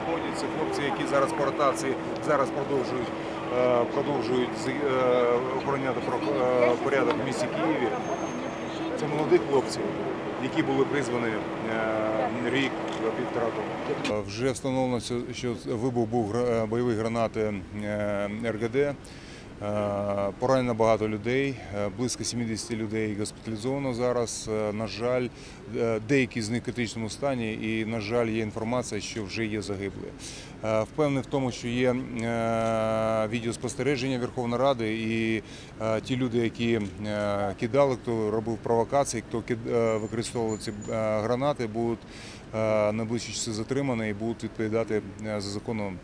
знаходяться, хлопці, які зараз по ротації, зараз продовжують охороняти порядок в місті Києві. Це молоді хлопці, які були призвані рік-півтора тому. Вже встановлено, що вибух був бойової гранати РГД. Поранено багато людей, близько 70 людей госпіталізовано зараз. На жаль, деякі з них в критичному стані і, на жаль, є інформація, що вже є загиблі. Впевнений в тому, що є відеоспостереження Верховної Ради і ті люди, які кидали, хто робив провокації, хто використовував ці гранати, будуть найближчі часи затримані і будуть відповідати за законом.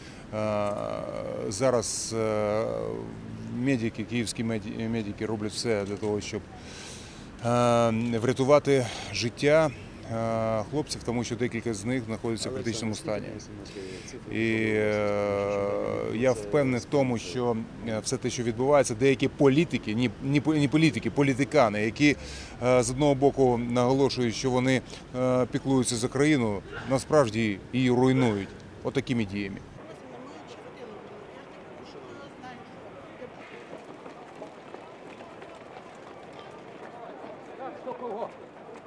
Зараз медики, київські медики роблять все для того, щоб врятувати життя хлопців, тому що декілька з них знаходяться в критичному стані. І я впевнений в тому, що все те, що відбувається, деякі політики, не політики, політикани, які з одного боку наголошують, що вони піклуються за країну, насправді її руйнують отакими діями. Кто кого?